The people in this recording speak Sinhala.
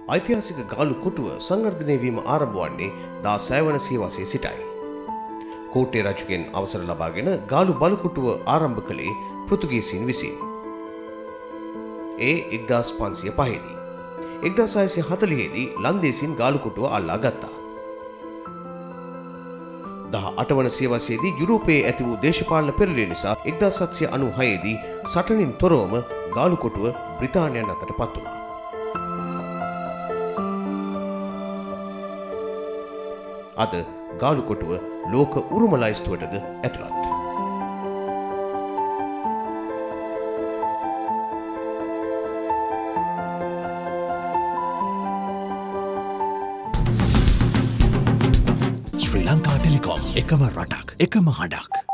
ඓතිහාසික ගාලු කොටුව සංවර්ධනය වීම ආරම්භ වන්නේ 16 වන සියවසේ සිටයි. කෝට්ටේ රජුගෙන් අවසර ලබාගෙන ගාලු බලකොටුව ආරම්භ කළේ පෘතුගීසීන් විසින්. ඒ 1505 දී. 1640 දී ලන්දේසින් ගාලු කොටුව අල්ලා ගත්තා. 18 වන සියවසේදී යුරෝපයේ ඇති වූ දේශපාලන පෙරළිය නිසා 1796 දී සටනින් තොරවම ගාලු කොටුව බ්‍රිතාන්‍යයන් අතට පත් වුණා. අද ගාලු කොටුව ලෝක උරුම ලයිස්තුවටද ඇතුළත්. ශ්‍රී ලංකා ටෙලිකොම් එකම රටක් එකම හඩක්.